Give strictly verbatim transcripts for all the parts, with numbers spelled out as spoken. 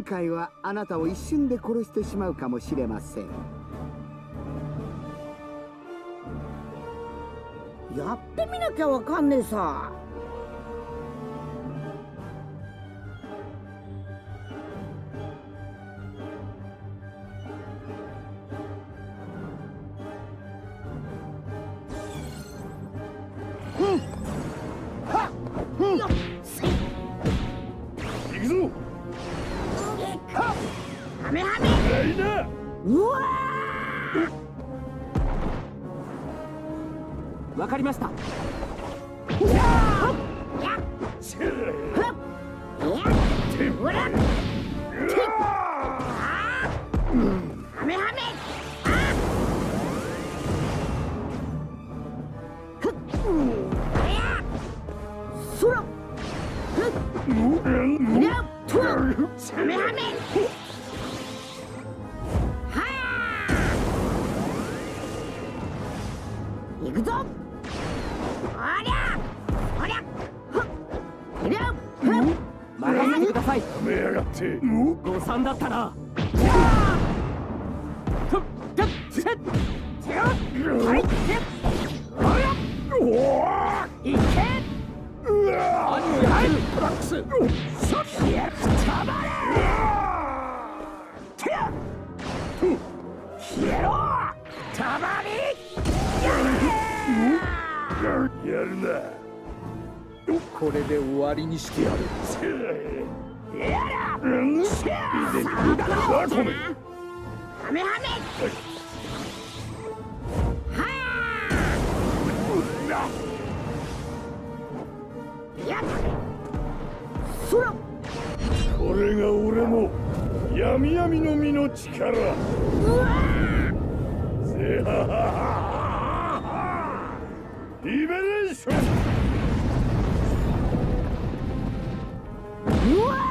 界はあなたを一瞬で殺してしまうかもしれません。 やってみなきゃわかんねえさ。 わかりました。 行くぞ。おりゃおりゃいや任せてください。 やめやがって。 誤算だったな。 いけ。 何をやるトラックス。 たまれ。消えろ。たまり。 やるな。 これで終わりにしてやる。 やら。 うん。さあ、こめ。 はめはめ。はあ。やった。そら。 これが俺の闇闇の実の力。 うわぜははは。リベレーション。 うわ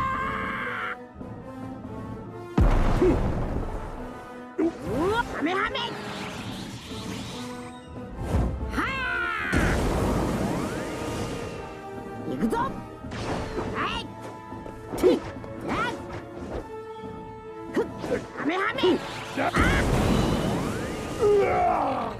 うわはめはめ。はあ。行くぞ。はい。てっ。はめはめ。 うわ。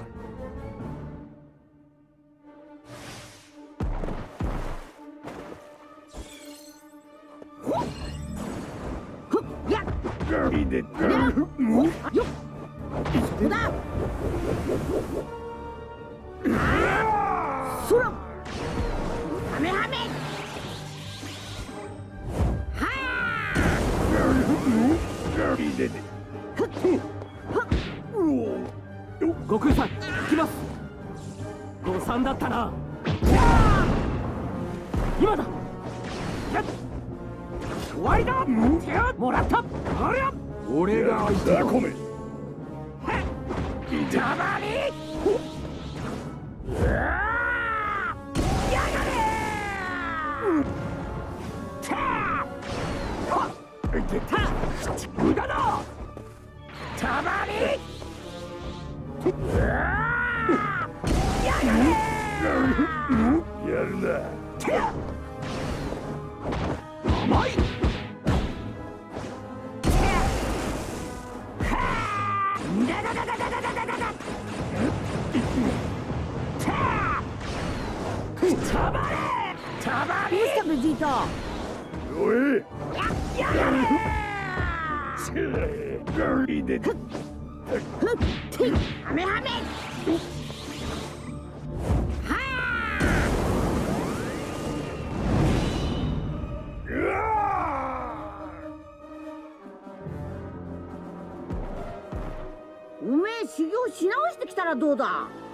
いでた。 よっ。だ。そら。はめはめ。はあ。 いでて。 悟空さん、来ます。誤算だったな。今だ。終わりだ。もらった。ありゃ。俺が相手だ。 こめ。 たまり。やがれ。無駄だ。たまり。やがれ。 やるな。 甘い。たまれ。たまり。どうしたベジータ。 おい。 ややがれ。 いでて。 はめはめ。はあ。おめえ修行し直してきたらどうだ。